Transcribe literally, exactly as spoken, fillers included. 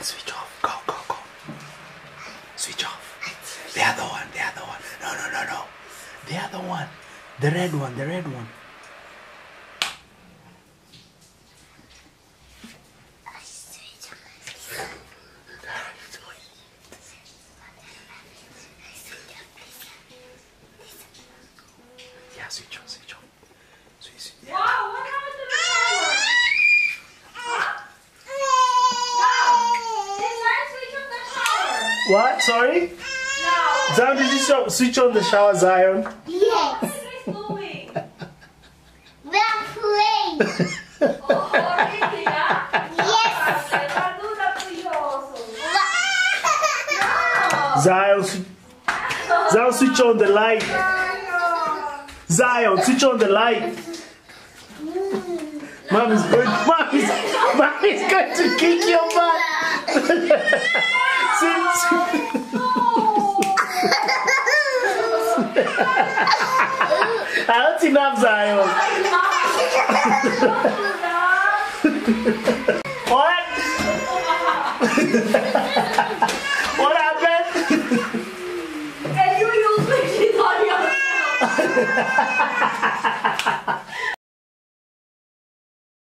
Switch off. Go, go, go. Switch off. The other one, the other one. No, no, no, no. The other one. The red one, the red one. Yeah, switch on, switch on. Switch, switch. Wow, what happened to the shower? What? Sorry? No. Zion, did you so- switch on the shower, Zion? Yes. What are you guys doing? We're playing. Oh, really? Yeah? Yes. Okay, I'll do that to you also. No. Zion, sw- Zion, switch on the light. Zion, switch on the light. Mom is going. Mom is. Mom is going to kick your butt. That's enough, Zion. What? What happened? And you use it on yourself.